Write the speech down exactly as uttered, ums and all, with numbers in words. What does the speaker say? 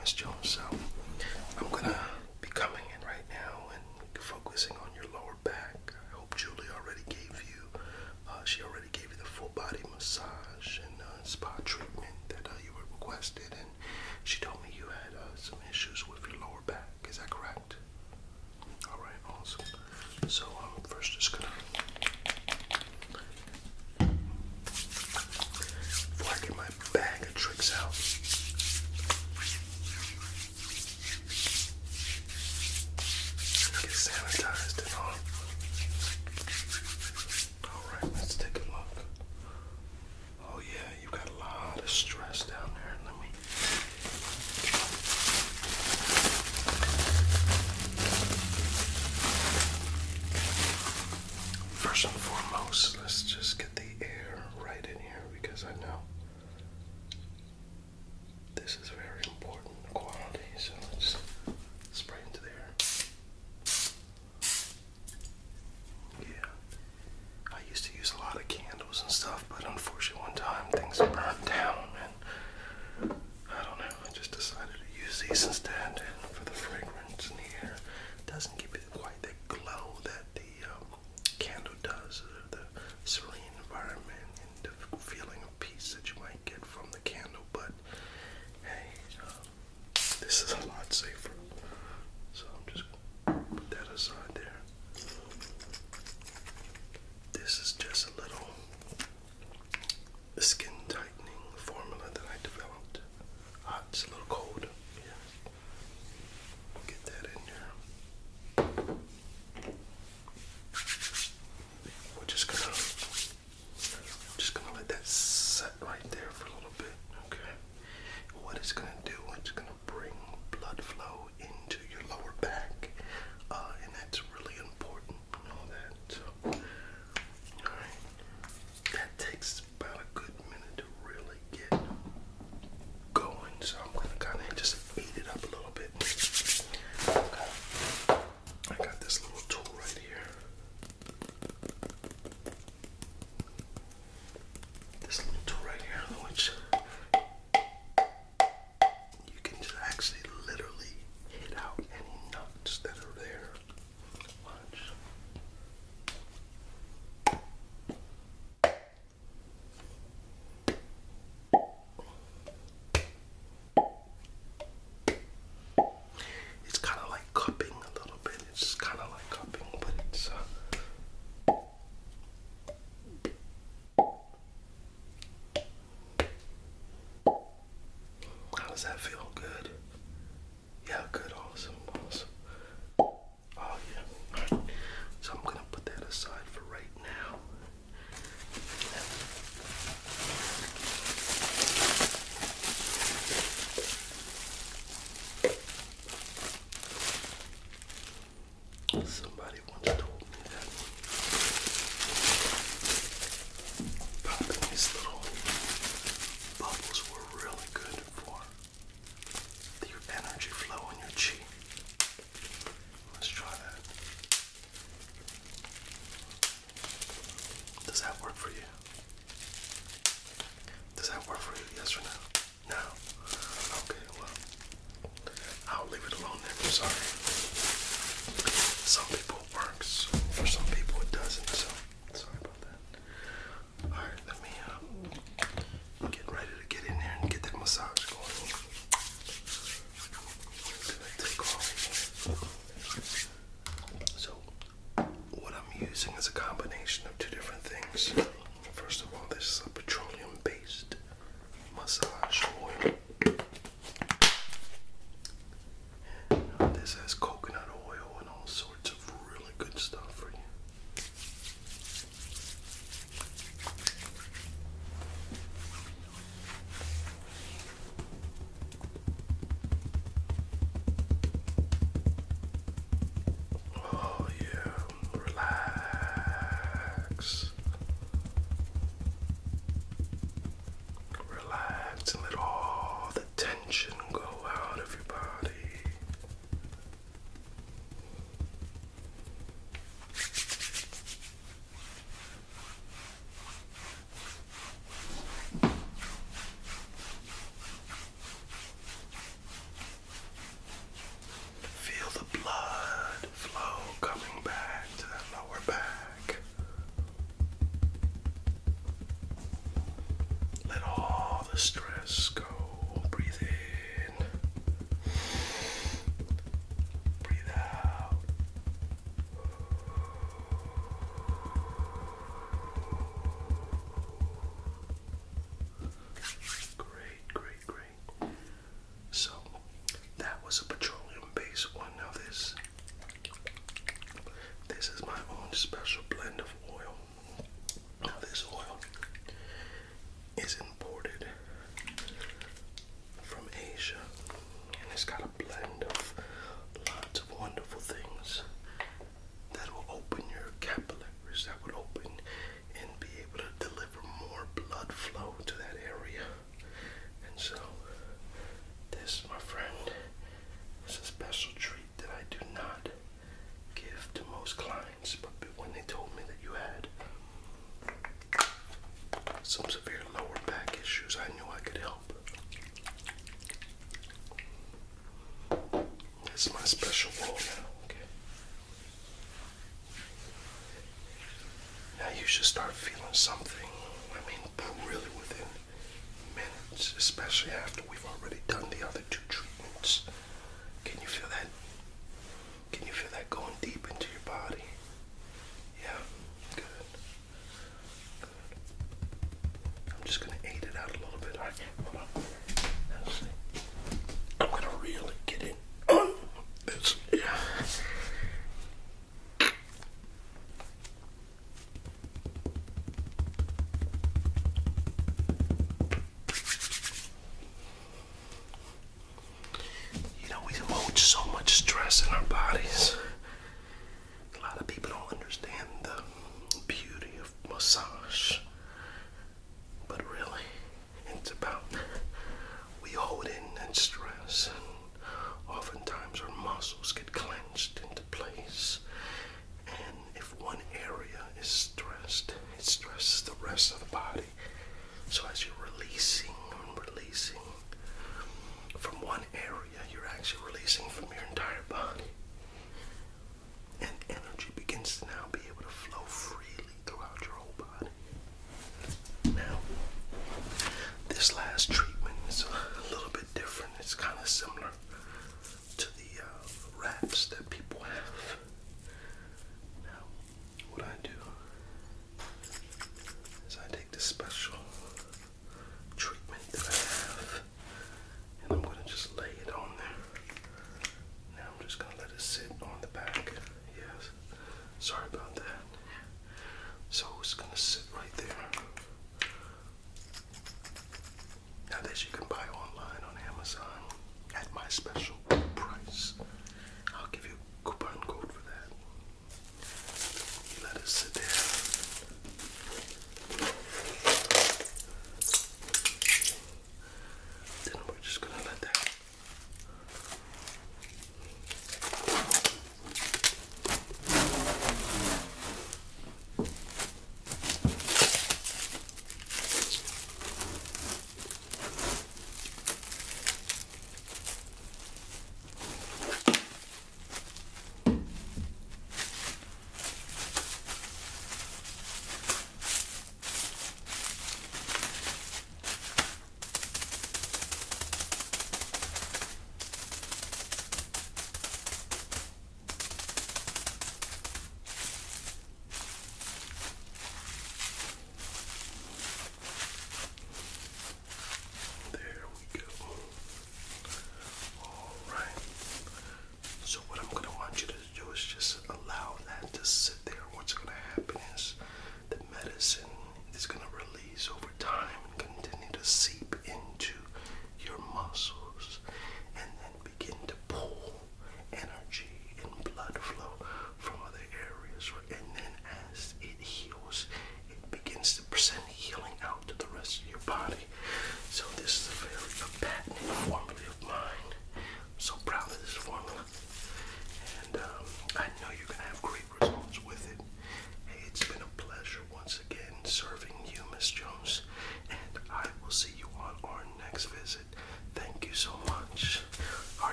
Miss Jones. So I'm gonna be coming in right now and focusing on your lower back. I hope Julie already gave you, uh, she already gave you the full body massage and uh, spa treatment that uh, you were requested, and she told me you had uh, some issues with your lower back. Is that correct? All right, awesome. So I'm first just gonna, before I get my bag of tricks out, get sanitized and all. All right, let's take a look. Oh yeah, you've got a lot of stress down there. Let me. First and foremost, let's just get the air right in here, because I know this is very important quality. So let's spray into there. Yeah, I used to use a lot of candles and stuff, but unfortunately one time things burned down, and I don't know, I just decided to use these instead. And for the fragrance in the air, it doesn't give it quite that glow that the um, candle does, or the serene environment and the feeling of peace that you might get from the candle. But hey, um, this is a lot safer, so I'm just gonna put that aside there. This is just a little skin tightening formula that I developed. Uh, it's a little cold. Yeah. Get that in there. We're just gonna just gonna let that set right there for a little bit. Okay. What it's gonna do, it's gonna bring blood flow into your lower back. Uh, and that's really important. You know that. So alright. That takes about a good minute to really get going, so I'm gonna kinda just speed it up a little bit. Okay. I got this little tool right here. This little tool right here, which you can just actually literally hit out any nuts that are there. Watch. It's kind of like cupping a little bit. It's kind of like cupping, but it's uh, how does that feel? Good? Yeah, good. Awesome. Awesome. Oh, yeah. All right. So I'm going to put that aside for right now. Somebody once told me that popping these little bubbles were really good for your energy flow in your chi. Let's try that. Does that work for you? Does that work for you? Yes or no? No? Okay, well, I'll leave it alone then. I'm sorry. Some people it works, for some people it doesn't, so sorry about that. Alright, let me um, get ready to get in there and get that massage going. Gonna take off. So, what I'm using is a combination of two different things. First of all, this is a petroleum-based massage oil. And uh, this has This is my special oil now, okay? Now you should start feeling something, I mean, really within minutes, especially after we've already done the other two treatments. Can you feel that? Can you feel that going deep into your body? Yeah, good. Good. I'm just gonna aid it out a little bit. All right, hold on. Let's see. I'm gonna really get in on this. Yeah. You know, we hold so much stress in our bodies. A lot of people don't understand the beauty of massage. But really, it's about we hold in that stress, and oftentimes our muscles get clenched into place. And if one area is stressed, it stresses the rest of the body. So as you're releasing and releasing from one area, you're actually releasing from your entire body. And energy begins to now be able to flow freely throughout your whole body. Now, this last treatment is a little bit different. It's kind of similar to the uh, wraps that people have. Now, what I do is I take this special treatment that I have, and I'm going to just lay it on there. Now I'm just going to let it sit on the back. Yes, sorry about that. So it's going to sit right there. Now this you can buy online on Amazon at my special